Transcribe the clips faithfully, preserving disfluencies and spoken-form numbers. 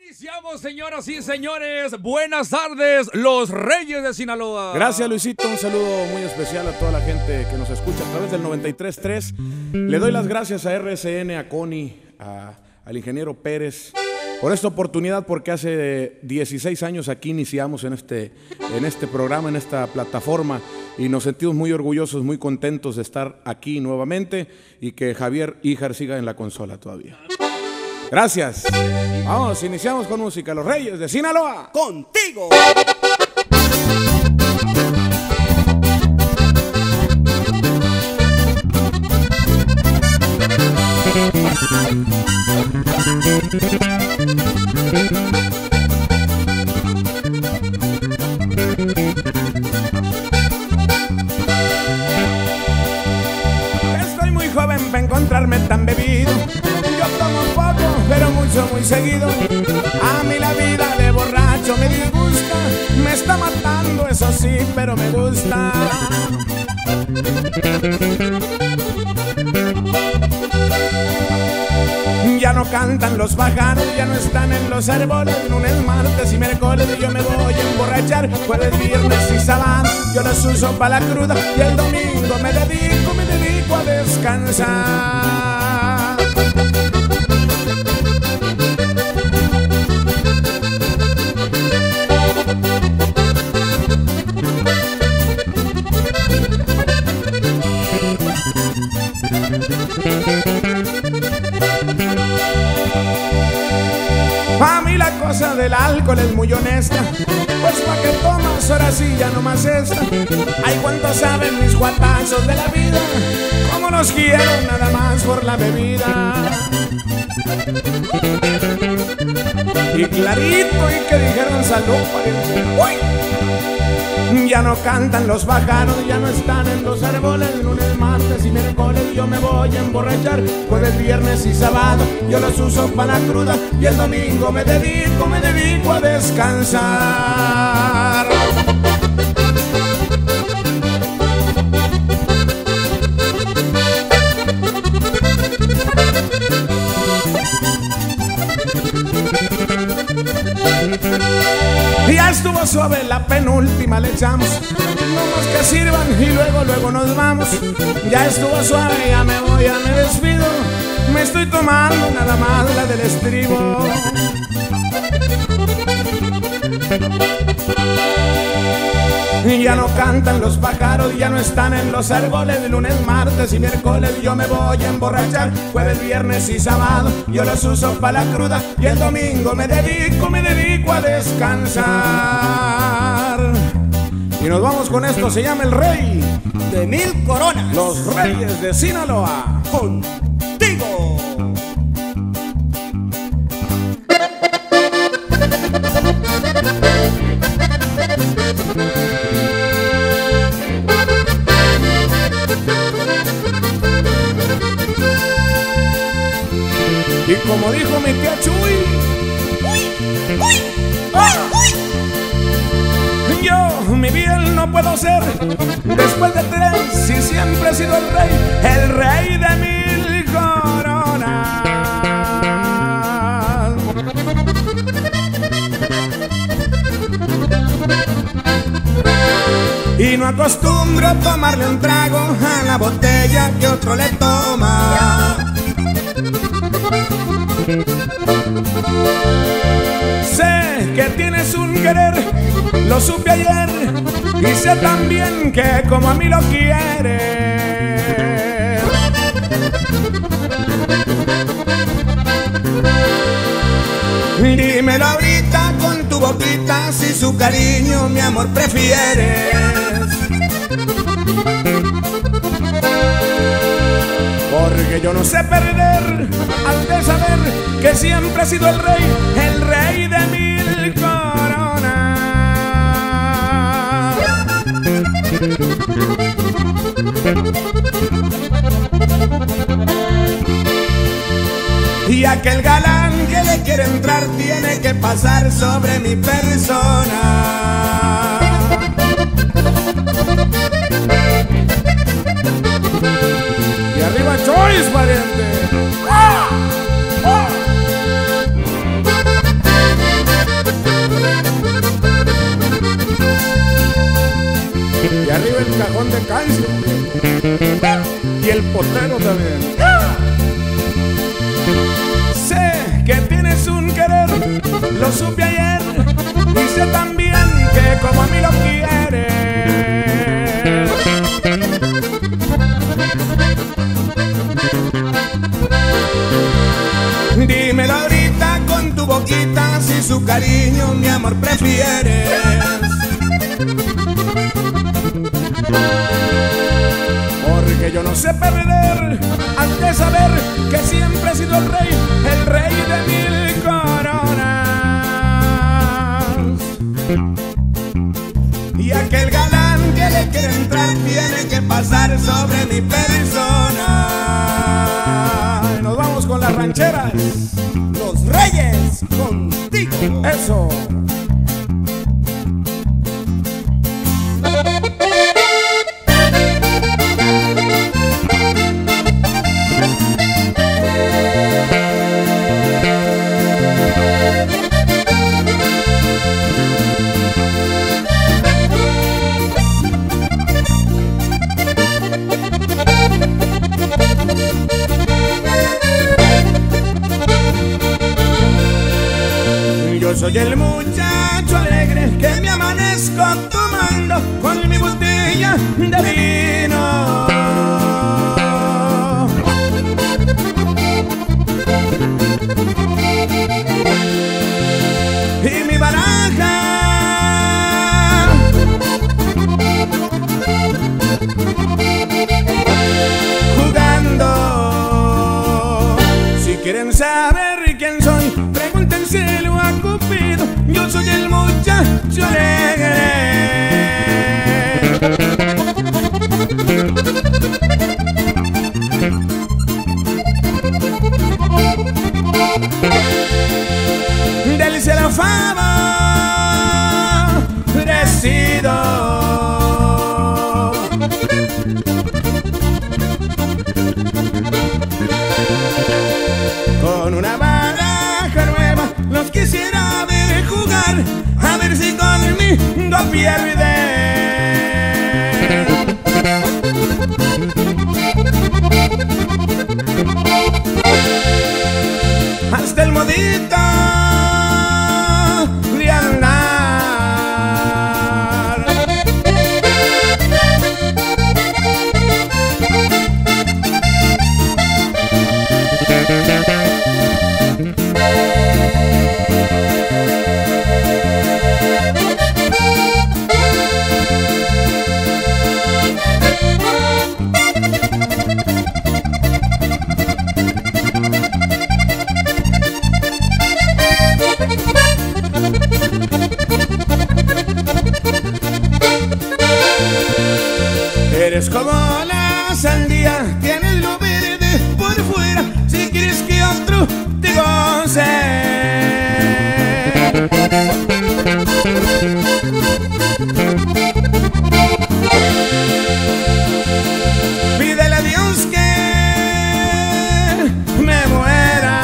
Iniciamos, señoras y señores. Buenas tardes, los Reyes de Sinaloa. Gracias, Luisito. Un saludo muy especial a toda la gente que nos escucha a través del noventa y tres punto tres. Le doy las gracias a R C N, a Connie, a, al ingeniero Pérez por esta oportunidad, porque hace dieciséis años aquí iniciamos en este, en este programa, en esta plataforma, y nos sentimos muy orgullosos, muy contentos de estar aquí nuevamente y que Javier Híjar siga en la consola todavía. Gracias. Vamos, iniciamos con música. Los Reyes de Sinaloa. Contigo. Estoy muy joven para encontrarme tan bebido. Yo tomo poco, pero mucho, muy seguido. A mí la vida de borracho me disgusta. Me está matando, eso sí, pero me gusta. Ya no cantan los pájaros, ya no están en los árboles. Lunes, martes y miércoles yo me voy a emborrachar. Jueves, viernes y sábado yo los uso para la cruda. Y el domingo me dedico, me dedico a descansar. A mí la cosa del alcohol es muy honesta, pues pa' que tomas ahora sí ya no más esta. Ay, cuánto saben mis guatazos de la vida, cómo los quiero nada más por la bebida. Y clarito, y que dijeron salud, pariente. ¡Uy! Ya no cantan los pájaros, ya no están en los árboles. Lunes, martes y miércoles yo me voy a emborrachar. Jueves, viernes y sábado yo los uso para la cruda. Y el domingo me dedico, me dedico a descansar. Ya estuvo suave, la penúltima le echamos. No más que sirvan y luego, luego nos vamos. Ya estuvo suave, ya me voy, ya me despido. Me estoy tomando nada más la del estribo. Ya no cantan los pájaros, ya no están en los árboles. Lunes, martes y miércoles yo me voy a emborrachar. Jueves, viernes y sábado yo los uso para la cruda. Y el domingo me dedico, me dedico a descansar. Y nos vamos con esto, se llama El Rey De Mil Coronas. Los Reyes de Sinaloa. Contigo. Y como dijo mi tía Chuy, Uy, uy, uy, uy. yo mi bien no puedo ser después de tres, y siempre he sido el rey, el rey de mil coronas. Y no acostumbro a tomarle un trago a la botella que otro le toma. Sé que tienes un querer, lo supe ayer, y sé también que como a mí lo quieres. Dímelo ahorita con tu boquita, si su cariño, mi amor, prefieres. Porque yo no sé perder, al de saber que siempre he sido el rey, el rey de mil coronas. Y aquel galán que le quiere entrar tiene que pasar sobre mi persona. Y arriba Choice, pariente. ¡Ah! ¡Ah! lo supe ayer y sé también que como a mí lo quieres. Dímelo ahorita con tu boquita si su cariño, mi amor, prefieres. Porque yo no sé perder, has de saber que siempre he sido el rey, el rey de mil coronas. Y aquel galán que le quiere entrar tiene que pasar sobre mi persona. Y nos vamos con las rancheras. Los Reyes contigo. Eso. Yo soy el muchacho alegre que me amanezco tomando con mi botella de vino. Y mi baraja jugando. Si quieren saber quién soy, pregúntenselo a Cupido. Yo soy el muchacho alegre. Del cielo fama crecido. Con una baraja nueva los quisiera ver jugar, a ver si conmigo pierden. Hasta el modito de andar. Eres como la sandía, tienes lo verde por fuera, si quieres que otro te goce. Pídele a Dios que me muera.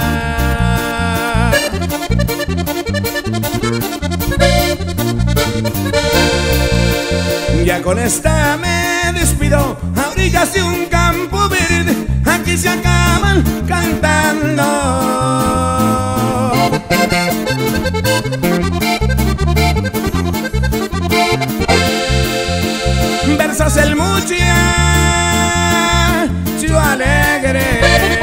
Ya con esta me despido, a orillas de un campo verde, aquí se acaban cantando. Versos el muchacho alegre.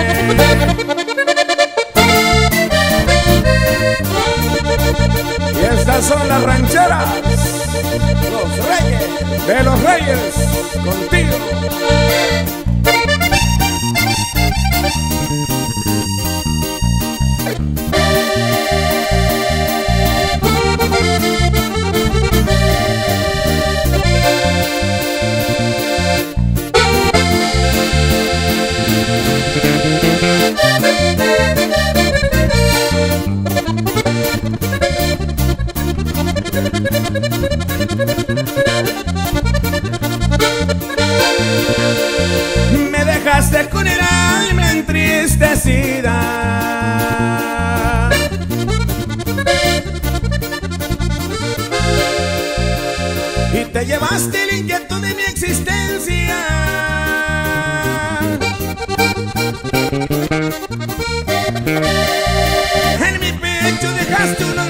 Y estas son las rancheras. Los Reyes de los Reyes contigo. Me dejaste con el alma entristecida y te llevaste el inquietud de mi existencia. En mi pecho dejaste un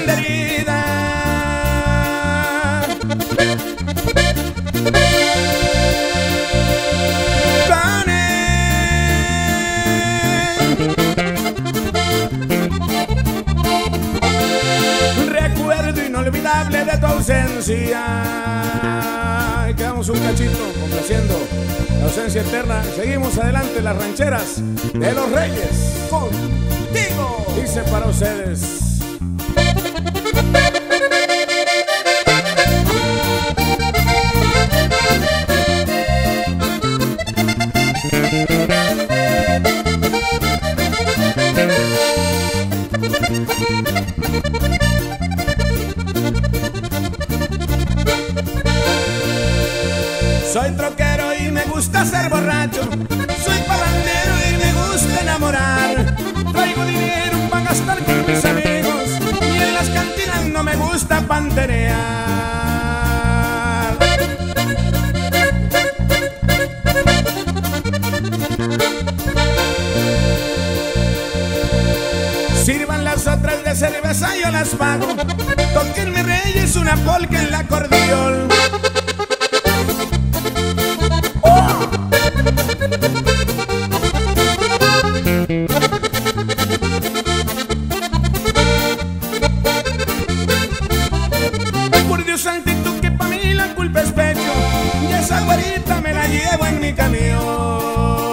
ausencia. Y quedamos un cachito complaciendo la ausencia eterna. Seguimos adelante, las rancheras de los Reyes. Contigo. Dice para ustedes. Soy troquero y me gusta ser borracho. Soy parrandero y me gusta enamorar. Traigo dinero para gastar con mis amigos y en las cantinas no me gusta panterear. Sirvan las otras de cerveza, yo las pago. Tóquenme Reyes una polca en la acordeón. Por Dios santito que pa' mí la culpa es pecho, y esa güerita me la llevo en mi camión.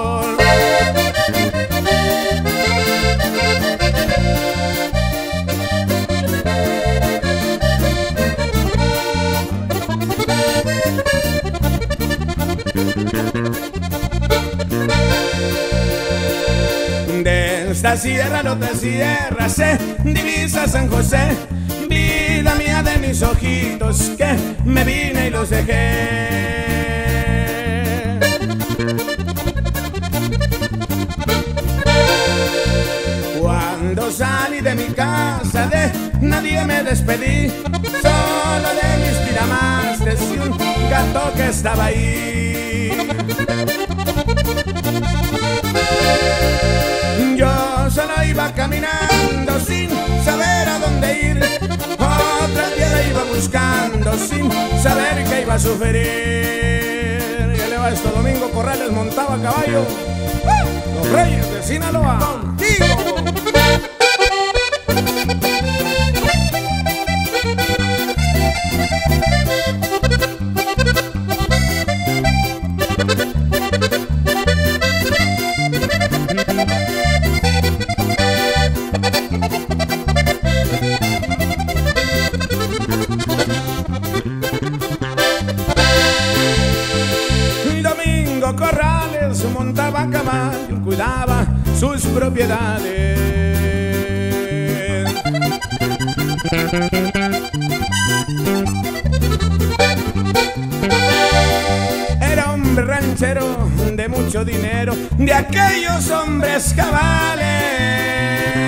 De esta sierra a otra sierra se divisa San José, vida mía de mis ojitos que me vine y los dejé. Cuando salí de mi casa de nadie me despedí, solo de mis tiramastes y un gato que estaba ahí. Yo solo iba caminando sin saber a dónde ir, otra tierra iba buscando sin saber que iba a sufrir. Ya le va esto, Domingo Corrales montaba a caballo, los Reyes de Sinaloa. Contigo. Domingo Corrales montaba a caballo, cuidaba sus propiedades. Era hombre ranchero de mucho dinero, de aquellos hombres cabales.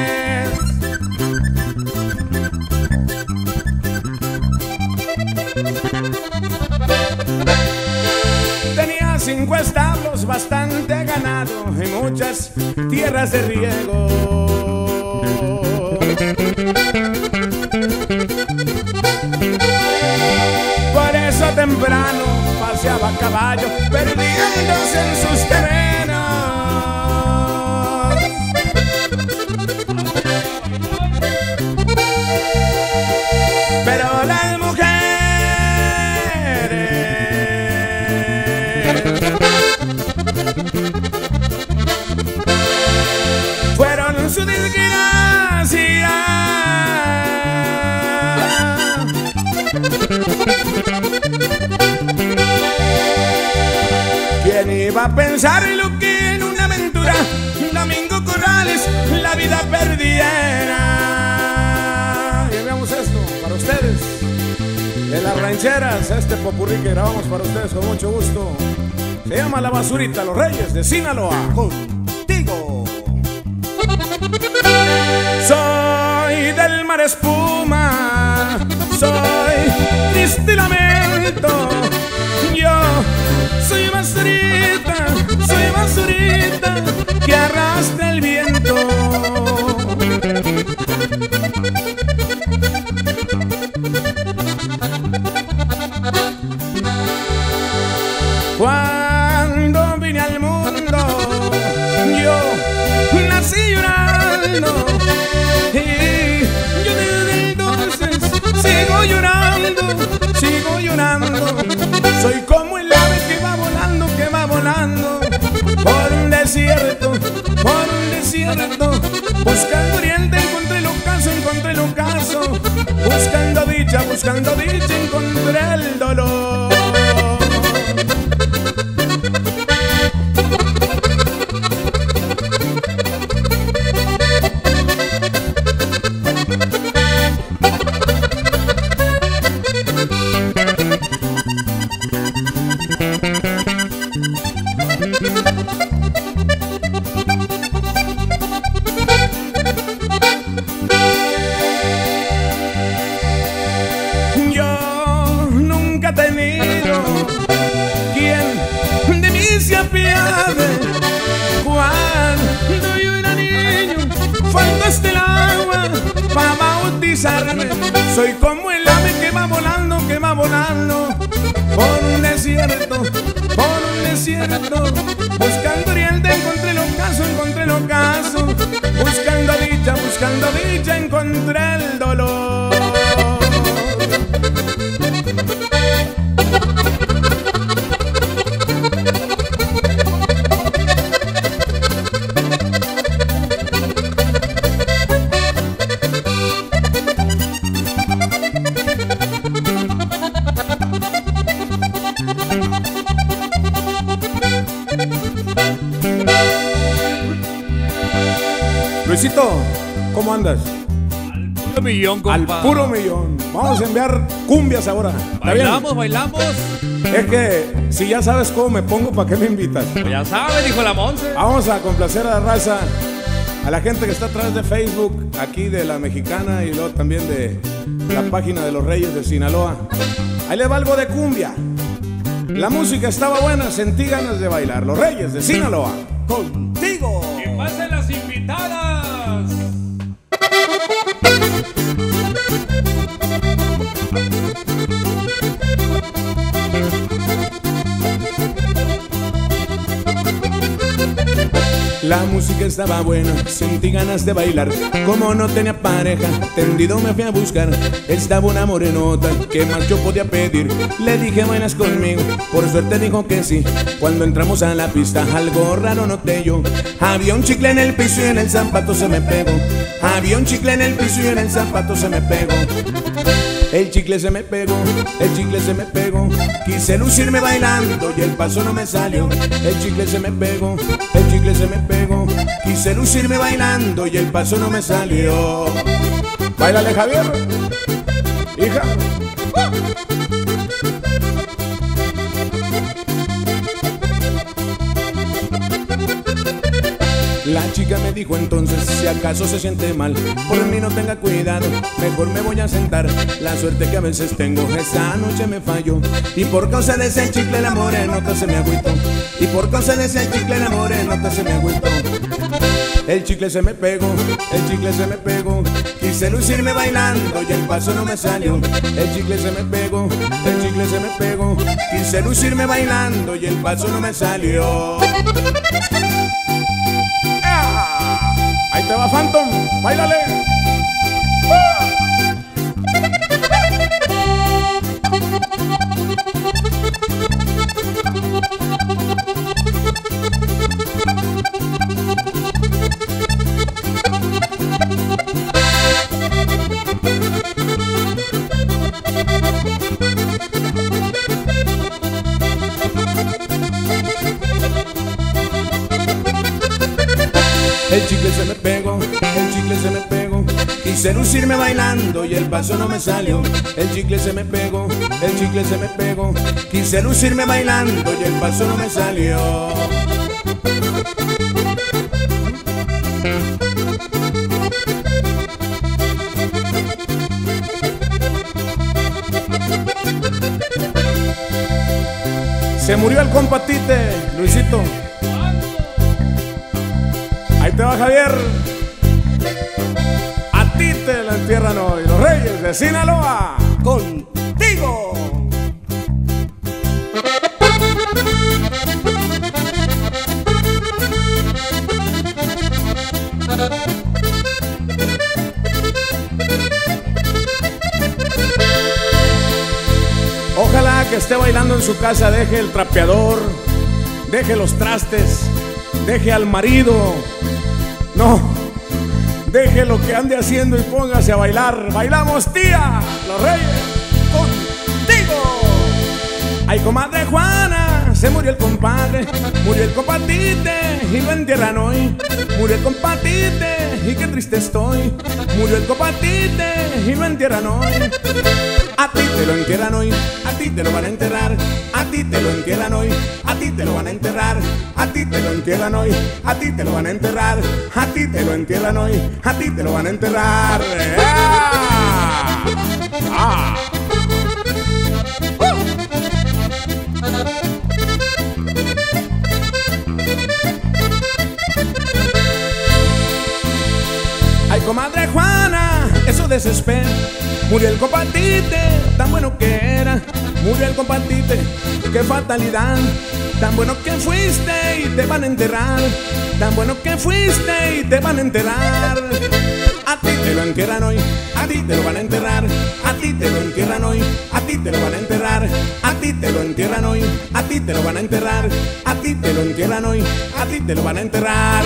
Tenía cinco establos, bastante ganado y muchas tierras de riego. Por eso temprano paseaba a caballo, perdiéndose en sus terrenos. Pero las mujeres fueron su desgracia. ¿Quién iba a pensar lo que en una aventura Domingo Corrales la vida perdiera? Y veamos esto para ustedes, de las rancheras, este popurrí que grabamos para ustedes con mucho gusto. Se llama La Basurita, los Reyes de Sinaloa. Contigo. Soy del mar espuma, soy triste lamento. Yo soy basurita, soy basurita que arrastra el viento. Cuando vine al mundo, yo nací llorando y yo desde entonces sigo llorando. Buscando oriente encontré el ocaso, encontré el ocaso. Buscando dicha, buscando dicha encontré el dolor. Cuando yo era niño faltaste el agua para bautizarme. Soy como el ave que va volando, que va volando por un desierto, por un desierto. Buscando oriente encontré el ocaso, encontré el ocaso. Buscando dicha, buscando dicha encontré el dolor. Luisito, ¿cómo andas? Al puro millón, compa. Al puro millón. Vamos a enviar cumbias ahora. ¿Está bien? Bailamos, bailamos. Es que si ya sabes cómo me pongo, ¿para qué me invitas? Pues ya sabes, dijo la Monse. Vamos a complacer a la raza, a la gente que está atrás de Facebook, aquí de La Mexicana y luego también de la página de los Reyes de Sinaloa. Ahí le va algo de cumbia. La música estaba buena, sentí ganas de bailar. Los Reyes de Sinaloa, contigo. ¡Que pasen las invitadas! La música estaba buena, sentí ganas de bailar. Como no tenía pareja, tendido me fui a buscar. Estaba una morenota, ¿qué más yo podía pedir? Le dije, ¿bailas conmigo? Por suerte dijo que sí. Cuando entramos a la pista, algo raro noté yo. Había un chicle en el piso y en el zapato se me pegó. Había un chicle en el piso y en el zapato se me pegó. El chicle se me pegó, el chicle se me pegó. Quise lucirme bailando y el paso no me salió. El chicle se me pegó, el chicle se me pegó. Quise lucirme bailando y el paso no me salió. Báilale, Javier, hija. La chica me dijo entonces, si acaso se siente mal, por mí no tenga cuidado, mejor me voy a sentar. La suerte que a veces tengo, esta noche me falló. Y por causa de ese chicle la morenota se me agüitó. Y por causa de ese chicle la morenota se me agüitó. El chicle se me pegó, el chicle se me pegó. Quise lucirme bailando y el paso no me salió. El chicle se me pegó, el chicle se me pegó. Quise lucirme bailando y el paso no me salió. Ahí te va Phantom, báilale. El chicle se me pegó, el chicle se me pegó. Quise lucirme bailando y el paso no me salió. El chicle se me pegó, el chicle se me pegó. Quise lucirme bailando y el paso no me salió. Se murió el compa Tite, Luisito. Ahí te va Javier. A ti te la entierran hoy los Reyes de Sinaloa. Contigo. Ojalá que esté bailando en su casa, deje el trapeador, deje los trastes, deje al marido. No, Deje lo que ande haciendo y póngase a bailar. Bailamos, tía, los Reyes contigo. Ay, comadre Juana, se murió el compadre, murió el compatite y lo entierran hoy. Murió el compatite y qué triste estoy. Murió el compatite y lo entierran hoy. A ti te lo entierran hoy, a ti te lo van a enterrar. A ti te lo entierran hoy, a ti te lo van a enterrar. A ti te lo entierran hoy, a ti te lo van a enterrar. A ti te lo entierran hoy, a ti te lo van a enterrar. ¡Ah! ¡Ah! Ay, comadre Juana, eso desespera. Murió el compatite, tan bueno que era. Murió el compatite, qué fatalidad. Tan bueno que fuiste y te van a enterrar. Tan bueno que fuiste y te van a enterrar. A ti te lo entierran hoy, a ti te lo van a enterrar. A ti te lo entierran hoy, a ti te lo van a enterrar. A ti te lo entierran hoy, a ti te lo van a enterrar. A ti te lo entierran hoy, a ti te lo van a enterrar.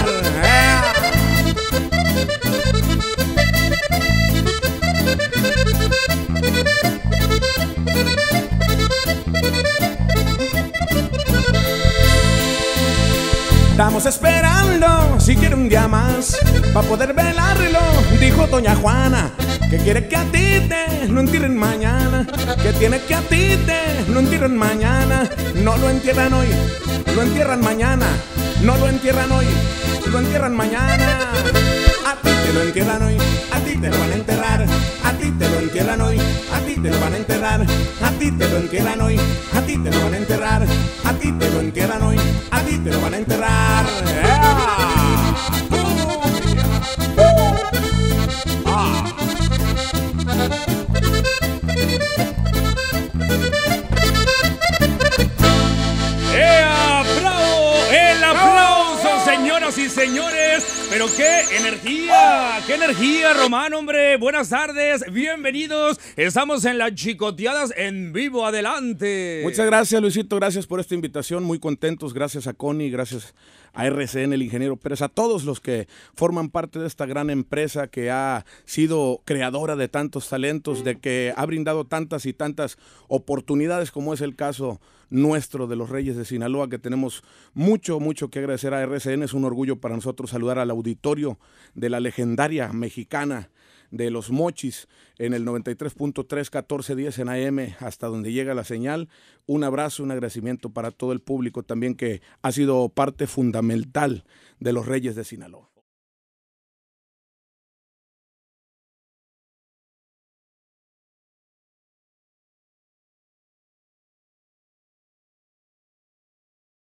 Estamos esperando, si quiere un día más, para poder velarlo, dijo doña Juana. Que quiere que a ti te lo entierren mañana. Que tiene que a ti te lo entierren mañana. No lo entierran hoy, lo entierran mañana. No lo entierran hoy, lo entierran mañana. A ti te lo entierran hoy, a ti te lo van a enterrar. A ti te lo entierran hoy, a ti te lo van a enterrar. A ti te lo entierran hoy, a ti te lo van a enterrar. A ti te lo entierran hoy, a ti te lo van a enterrar. ¡Ea! ¡Bravo! ¡El aplauso, señoras y señores! Pero qué energía, qué energía, Román, hombre. Buenas tardes, bienvenidos. Estamos en las Chicoteadas en vivo, adelante. Muchas gracias, Luisito, gracias por esta invitación. Muy contentos, gracias a Connie, gracias a R C N, el ingeniero Pérez, a todos los que forman parte de esta gran empresa que ha sido creadora de tantos talentos, de que ha brindado tantas y tantas oportunidades, como es el caso nuestro de los Reyes de Sinaloa, que tenemos mucho, mucho que agradecer a R C N. Es un orgullo para nosotros saludar al auditorio de la legendaria mexicana de Los Mochis en el noventa y tres punto tres, catorce diez en A M, hasta donde llega la señal. Un abrazo, un agradecimiento para todo el público también que ha sido parte fundamental de los Reyes de Sinaloa.